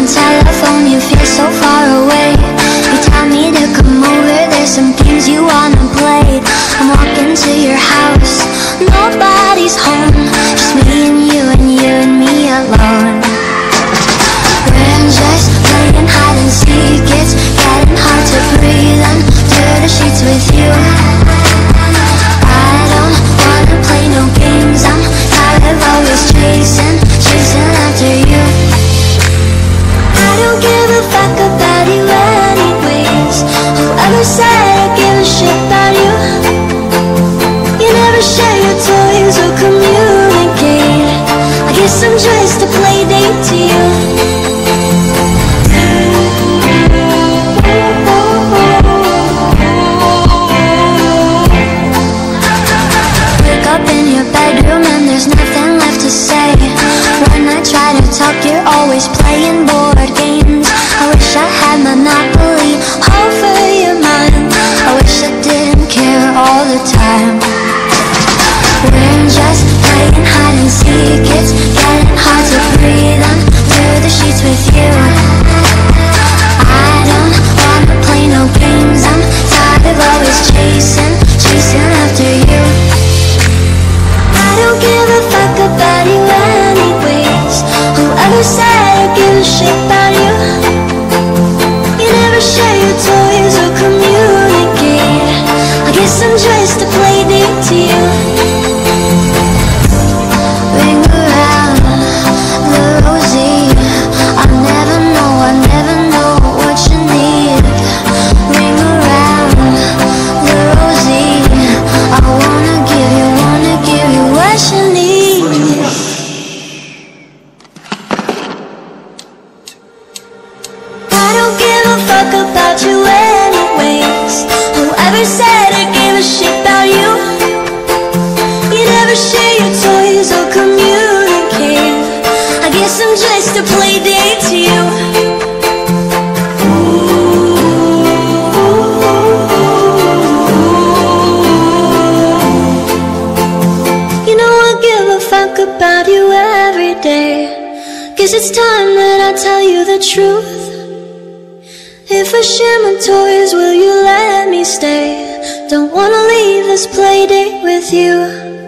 the telephone, you feel so far away. You tell me to come over, there's some games you wanna play. I'm walking to your house, nobody's home, just me and you and you and me alone. We're just playing hide and seek, it's getting hard to breathe under the sheets with you. I don't wanna play no games, I'm tired of always chasing after you. I don't give a fuck about you anyways. Whoever said I give a shit about you? You never share your toys or communicate. I guess I'm just a play date to you. Wake up in your bedroom and there's nothing left to say. When I try to talk, you're always playing board games. I wish I had Monopoly over your mind. I wish I didn't care all the time. We're just playing hide and seek, it's getting hard to breathe under the sheets with you. I don't wanna play no games, I'm tired of always chasing after you. I don't give a fuck about you anyways. Whoever said I give a shit about you? You never share your toys or communicate. I guess I'm just a play date to you. Ring around the rosy, I never know what you need. Ring around the rosy, I wanna give you what you need. I don't give a fuck about you anyways. Whoever said I give a shit about you? You never share your toys or communicate. I guess I'm just a play date to you. You know I give a fuck about you every day. Guess it's time that I tell you the truth. If I share my toys, will you let me stay? Don't wanna leave this play date with you.